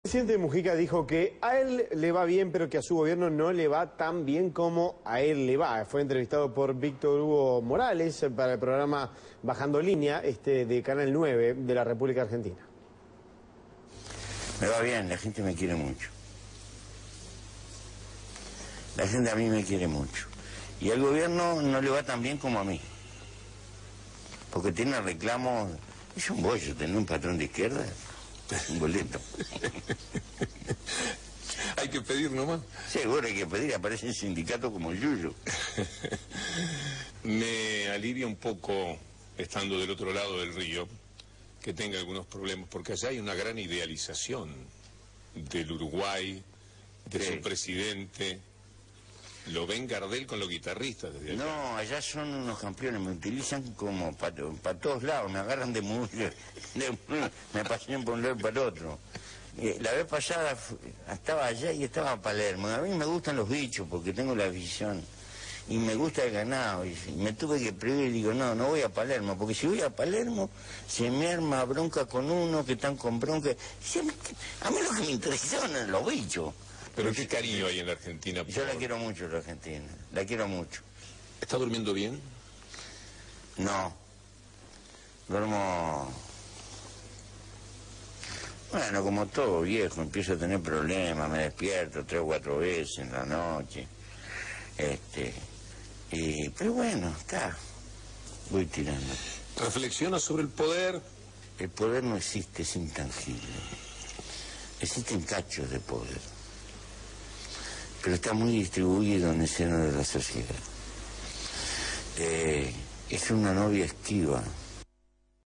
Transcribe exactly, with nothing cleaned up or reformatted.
El presidente Mujica dijo que a él le va bien, pero que a su gobierno no le va tan bien como a él le va. Fue entrevistado por Víctor Hugo Morales para el programa Bajando Línea, este de Canal nueve de la República Argentina. Me va bien, la gente me quiere mucho. La gente a mí me quiere mucho. Y al gobierno no le va tan bien como a mí. Porque tiene reclamos... Es un bollo tener un patrón de izquierda. Un boleto. Hay que pedir nomás. Seguro hay que pedir, aparece un sindicato como el Yuyo. Me alivia un poco, estando del otro lado del río, que tenga algunos problemas, porque allá hay una gran idealización del Uruguay, de Sí. su presidente. Lo ven Gardel con los guitarristas desde allá. No, allá son unos campeones, me utilizan como para pa todos lados, me agarran de mucho, me pasean por un lado y para el otro. Eh, la vez pasada estaba allá y estaba Palermo. A mí me gustan los bichos porque tengo la visión y me gusta el ganado. Y me tuve que prohibir y digo, no, no voy a Palermo, porque si voy a Palermo se me arma bronca con uno que están con bronca. A mí lo que me interesa son los bichos. Pero qué cariño hay en la Argentina. Yo por... la quiero mucho, la Argentina, la quiero mucho. ¿Está durmiendo bien? No, duermo... Bueno, como todo viejo, empiezo a tener problemas, me despierto tres o cuatro veces en la noche. Este, y, pero bueno, está, voy tirando. ¿Reflexiona sobre el poder? El poder no existe, es intangible. Existen cachos de poder, pero está muy distribuido en el seno de la sociedad. Eh, es una novia esquiva.